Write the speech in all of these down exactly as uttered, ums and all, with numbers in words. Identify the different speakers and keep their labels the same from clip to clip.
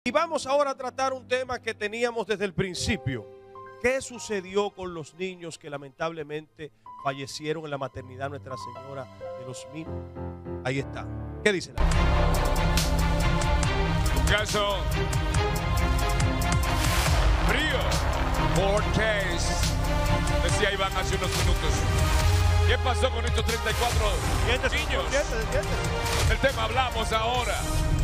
Speaker 1: Y vamos ahora a tratar un tema que teníamos desde el principio. ¿Qué sucedió con los niños que lamentablemente fallecieron en la maternidad Nuestra Señora de los Minas? Ahí está. ¿Qué dice la
Speaker 2: Un caso frío, court case, decía Iván hace unos minutos. ¿Qué pasó con estos treinta y cuatro niños? El tema hablamos ahora.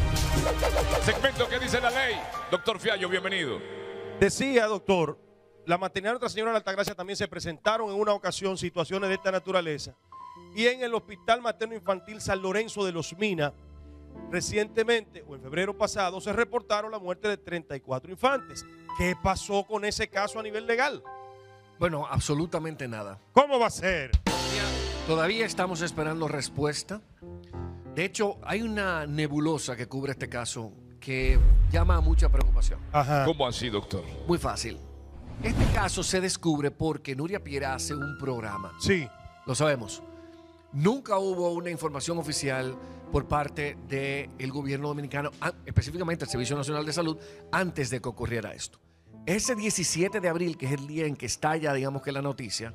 Speaker 2: Segmento ¿Qué dice la ley? Doctor Fiallo, bienvenido.
Speaker 1: Decía, doctor, la maternidad Nuestra Señora de Altagracia también se presentaron en una ocasión situaciones de esta naturaleza. Y en el Hospital Materno Infantil San Lorenzo de los Minas, recientemente, o en febrero pasado, se reportaron la muerte de treinta y cuatro infantes. ¿Qué pasó con ese caso a nivel legal?
Speaker 3: Bueno, absolutamente nada.
Speaker 1: ¿Cómo va a ser?
Speaker 3: Todavía estamos esperando respuesta. De hecho, hay una nebulosa que cubre este caso que llama a mucha preocupación.
Speaker 1: Ajá.
Speaker 2: ¿Cómo así, doctor?
Speaker 3: Muy fácil. Este caso se descubre porque Nuria Piera hace un programa.
Speaker 1: Sí.
Speaker 3: Lo sabemos. Nunca hubo una información oficial por parte del gobierno dominicano, específicamente el Servicio Nacional de Salud, antes de que ocurriera esto. Ese diecisiete de abril, que es el día en que estalla, digamos que la noticia,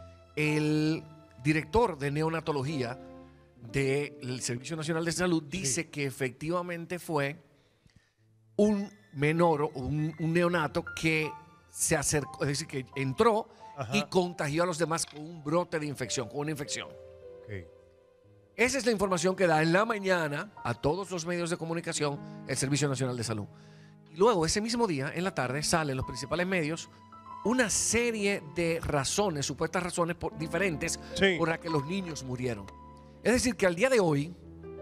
Speaker 3: el director de neonatología del Servicio Nacional de Salud dice sí. que efectivamente fue un menor o un, un neonato que se acercó, es decir, que entró Ajá. y contagió a los demás con un brote de infección, con una infección.
Speaker 1: Okay.
Speaker 3: Esa es la información que da en la mañana a todos los medios de comunicación el Servicio Nacional de Salud. Y luego, ese mismo día, en la tarde, salen los principales medios una serie de razones, supuestas razones por, diferentes sí. por las que los niños murieron. Es decir, que al día de hoy,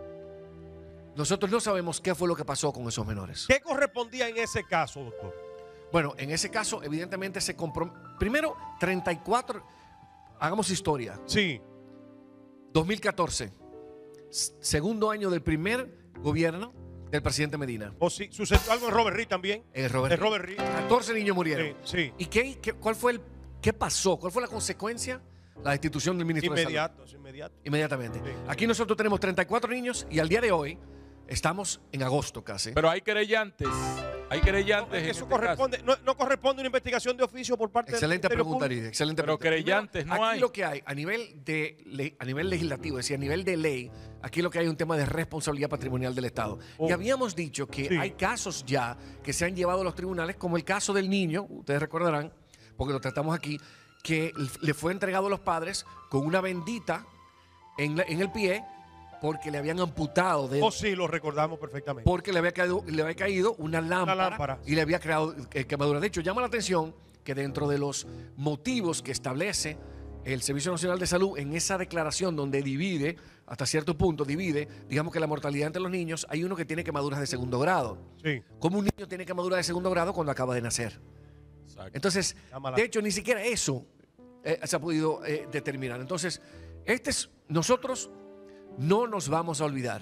Speaker 3: nosotros no sabemos qué fue lo que pasó con esos menores.
Speaker 1: ¿Qué correspondía en ese caso, doctor?
Speaker 3: Bueno, en ese caso, evidentemente, se compró. Primero, treinta y cuatro. Hagamos historia.
Speaker 1: Sí.
Speaker 3: dos mil catorce. Segundo año del primer gobierno del presidente Medina.
Speaker 1: ¿O sí? ¿Sucedió algo en Robert Reed también?
Speaker 3: En Robert,
Speaker 1: en Robert Reed.
Speaker 3: catorce niños murieron.
Speaker 1: Sí. sí.
Speaker 3: ¿Y qué, qué, cuál fue el, qué pasó? ¿Cuál fue la consecuencia? La destitución del ministro
Speaker 1: inmediato,
Speaker 3: de Salud.
Speaker 1: Inmediato.
Speaker 3: Inmediatamente.
Speaker 1: Sí.
Speaker 3: Aquí nosotros tenemos treinta y cuatro niños y al día de hoy estamos en agosto casi.
Speaker 2: Pero hay querellantes. Hay querellantes.
Speaker 1: No, es que
Speaker 2: en
Speaker 1: eso
Speaker 2: este
Speaker 1: corresponde, no, no corresponde a una investigación de oficio por parte
Speaker 3: excelente
Speaker 1: del
Speaker 3: pregunta, Lidia, excelente
Speaker 2: Pero
Speaker 3: pregunta.
Speaker 2: querellantes no
Speaker 3: aquí
Speaker 2: hay.
Speaker 3: Aquí lo que hay a nivel, de ley, a nivel legislativo, es decir, a nivel de ley, aquí lo que hay es un tema de responsabilidad patrimonial del Estado. Oh. Y habíamos dicho que sí. hay casos ya que se han llevado a los tribunales, como el caso del niño, ustedes recordarán, porque lo tratamos aquí, que le fue entregado a los padres con una bendita en, la, en el pie porque le habían amputado de
Speaker 1: Oh, sí, lo recordamos perfectamente.
Speaker 3: Porque le había caído, le había caído una lámpara,
Speaker 1: una lámpara
Speaker 3: y le había creado eh, quemaduras. De hecho, llama la atención que dentro de los motivos que establece el Servicio Nacional de Salud en esa declaración donde divide, hasta cierto punto divide, digamos que la mortalidad entre los niños, hay uno que tiene quemaduras de segundo grado.
Speaker 1: Sí.
Speaker 3: ¿Cómo un niño tiene quemaduras de segundo grado cuando acaba de nacer? Exacto. Entonces, de hecho, ni siquiera eso eh, se ha podido eh, determinar. Entonces, este es, nosotros no nos vamos a olvidar.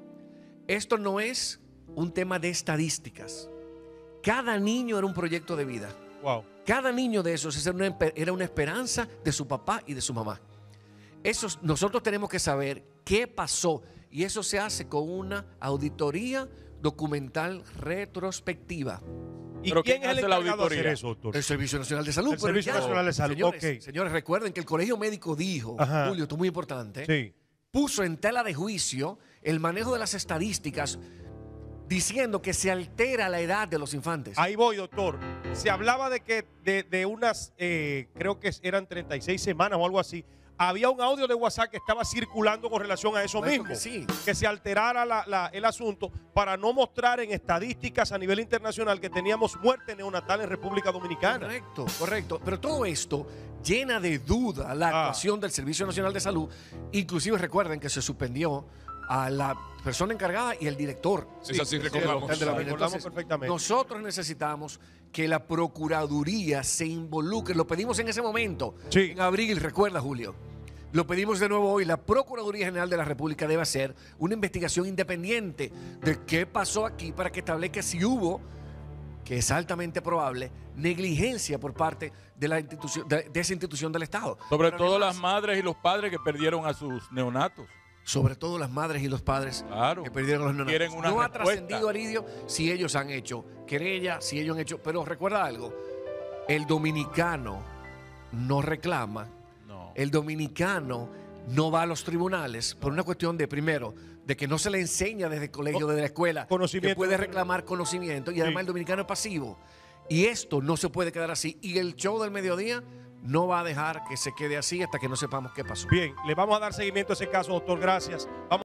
Speaker 3: Esto no es un tema de estadísticas. Cada niño era un proyecto de vida. Wow. Cada niño de esos era una, era una esperanza de su papá y de su mamá. Eso, nosotros tenemos que saber qué pasó. Y eso se hace con una auditoría documental retrospectiva.
Speaker 1: ¿Y ¿Pero quién, quién es el encargado de hacer eso, doctor?
Speaker 3: El Servicio Nacional de Salud.
Speaker 1: El Servicio ya, Nacional de Salud,
Speaker 3: señores,
Speaker 1: okay.
Speaker 3: señores, recuerden que el Colegio Médico dijo, Ajá. Julio, esto es muy importante,
Speaker 1: sí.
Speaker 3: puso en tela de juicio el manejo de las estadísticas diciendo que se altera la edad de los infantes.
Speaker 1: Ahí voy, doctor. Se hablaba de que de, de unas, eh, creo que eran treinta y seis semanas o algo así, había un audio de WhatsApp que estaba circulando con relación a eso mismo.
Speaker 3: Que, sí.
Speaker 1: que se alterara la, la, el asunto para no mostrar en estadísticas a nivel internacional que teníamos muerte neonatal en República Dominicana.
Speaker 3: Correcto, correcto. Pero todo esto llena de duda la ah. actuación del Servicio Nacional de Salud. Inclusive recuerden que se suspendió a la persona encargada y el director.
Speaker 2: Sí, Eso sí, recordamos.
Speaker 1: Sí, recordamos Entonces, perfectamente.
Speaker 3: Nosotros necesitamos que la Procuraduría se involucre. Lo pedimos en ese momento,
Speaker 1: sí.
Speaker 3: en abril, recuerda, Julio. Lo pedimos de nuevo hoy. La Procuraduría General de la República debe hacer una investigación independiente de qué pasó aquí para que establezca si hubo, que es altamente probable, negligencia por parte de, la institución, de, de esa institución del Estado.
Speaker 2: Sobre
Speaker 3: Pero
Speaker 2: todo
Speaker 3: además,
Speaker 2: las madres y los padres que perdieron a sus neonatos.
Speaker 3: sobre todo las madres y los padres
Speaker 2: claro,
Speaker 3: que perdieron a los neonatos.
Speaker 2: una
Speaker 3: no
Speaker 2: respuesta.
Speaker 3: ha trascendido, Aridio, si ellos han hecho querella, si ellos han hecho... Pero recuerda algo, el dominicano no reclama,
Speaker 2: no.
Speaker 3: el dominicano no va a los tribunales por una cuestión de, primero, de que no se le enseña desde el colegio, desde la escuela, que puede reclamar conocimiento, y además sí. el dominicano es pasivo. Y esto no se puede quedar así. Y el show del mediodía no va a dejar que se quede así hasta que no sepamos qué pasó.
Speaker 1: Bien, le vamos a dar seguimiento a ese caso, doctor. Gracias. Vamos